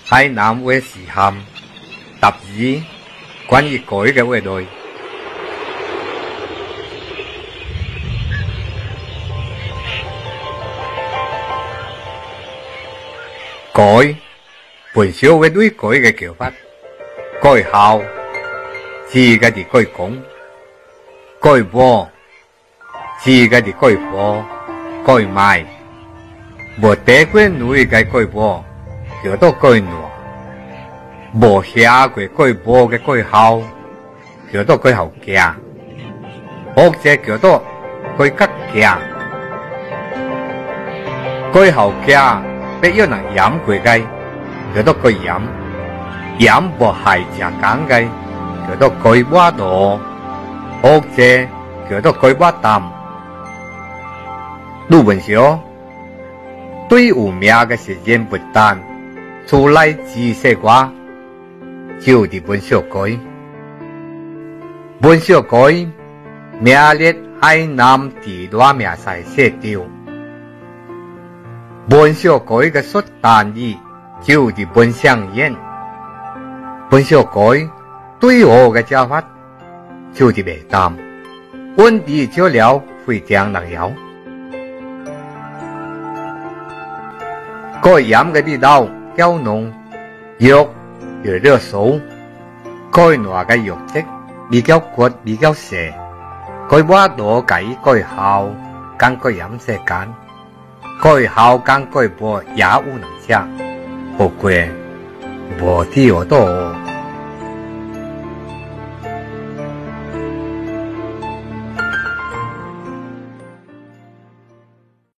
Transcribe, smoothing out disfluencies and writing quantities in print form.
海南話時限答二關於改嘅話題。改本少會對改嘅叫法，改校自嘅哋改講，改貨自嘅哋改貨，改賣無地過女嘅改貨。叫做改挪，無下過改波嘅改校，叫做改後家，或者叫做改吉家。改後家必要能飲過嘅，叫做改飲；飲無係食揀嘅，叫做改瓦đồ，或者叫做改瓦淡。魯文少對有名嘅時間不單。出來知識話，就係本少改。本少改名列海南第2名賽寫掉。本少改嘅xuất單語就係本相言。本少改對我嘅教法就係未淡，溫地照了非常能有。改飲嘅味道較濃，肉又熱手，改挪嘅肉質比較骨比較細，改瓦đồ改校更改飲食間，改校更改波也有能食，不過無啲我都